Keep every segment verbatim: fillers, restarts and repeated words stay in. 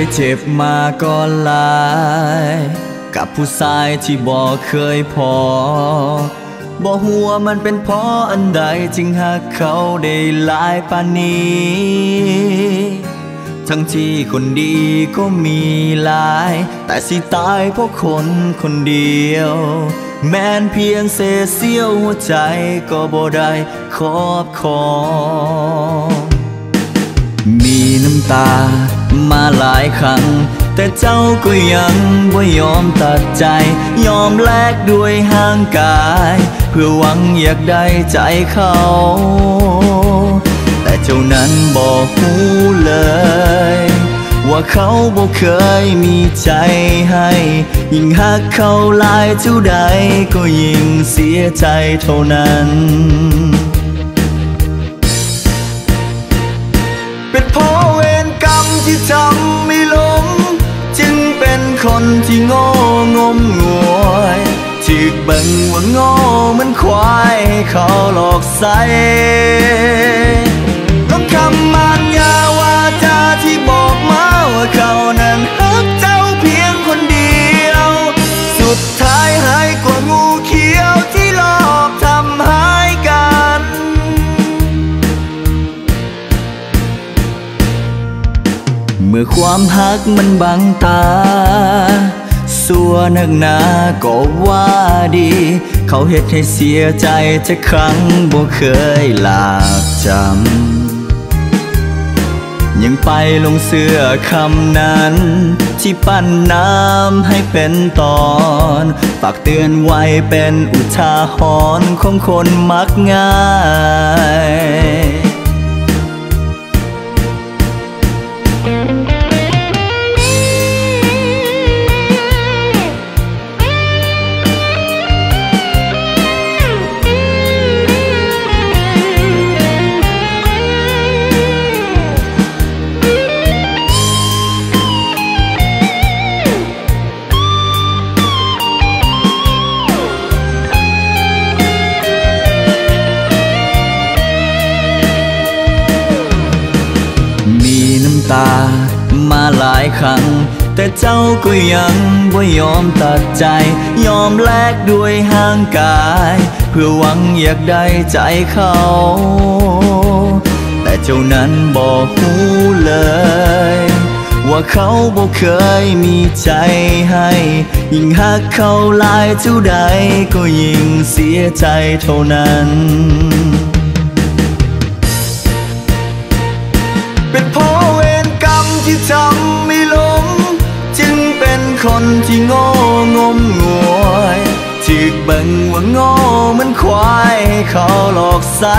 เจ็บมาก่อนหลายกับผู้ชายที่บ่เคยพอบ่หัวมันเป็นเพราะอันใดจึงหักเขาได้หลายปานนี้ทั้งที่คนดีก็มีหลายแต่สิตายเพราะคนคนเดียวแม้นเพียงเศษเสี้ยวหัวใจก็บ่ได้ครอบครองมีน้ำตามาหลายครั้งแต่เจ้าก็ยังบ่ยอมตัดใจยอมแลกด้วยห่างกายเพื่อหวังอยากได้ใจเขาแต่เจ้านั้นบอกหูเลยว่าเขาบ่เคยมีใจให้ยิ่งหักเขาหลายเท่าใดก็ยิ่งเสียใจเท่านั้นเป็นเพราะเวรกรรมที่ทำไม่ลงจึงเป็นคนที่โง่งมงวยถูกเบิ่งว่าโง่เหมือนควายให้เขาหลอกใส่ต้องคำมันยาวาจาที่บอกมาว่าเขานั้นรักเจ้าเพียงคนเดียวสุดท้ายหายกว่างูเขียวที่หลอกทำหายกันเมื่อความหักมันบังตาสัวนักหนาก็ว่าดีเขาเฮ็ดให้เสียใจจะครั้งบ่เคยลากจำยังไปลงเสื้อคำนั้นที่ปั้นน้ำให้เป็นตอนฝากเตือนไว้เป็นอุทาหรณ์ของคนมักง่ายตามาหลายครั้งแต่เจ้าก็ยังบ่ยอมตัดใจยอมแลกด้วยห่างกายเพื่อหวังอยากได้ใจเขาแต่เจ้านั้นบอกหูเลยว่าเขาบ่เคยมีใจให้ยิ่งหักเขาหลายเท่าใดก็ยิ่งเสียใจเท่านั้นเป็นเพราะที่ทำไม่ลงจึงเป็นคนที่โง่งมงวยถูกเบิ่งว่าโง่เหมือนควายให้เขาหลอกใส่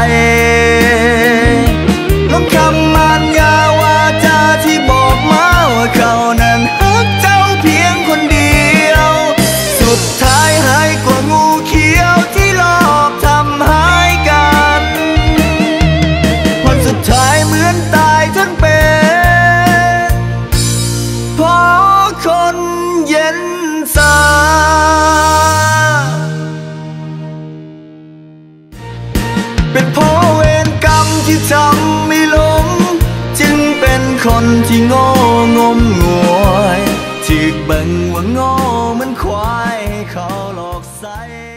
ลงคำมันยาวาจาที่บอกมาว่าเขานั้นรักเจ้าเพียงคนเดียวสุดท้ายหายกว่างูเขียวที่หลอกทำหายกันผลสุดท้ายเหมือนตายทั้งเป็นคนเย็นสาเป็นเพราะเวรกรรมที่ทำไม่ลงจึงเป็นคนที่โง่งมงวยถูกเบิ่งว่าโง่เหมือนควายให้เขาหลอกใส่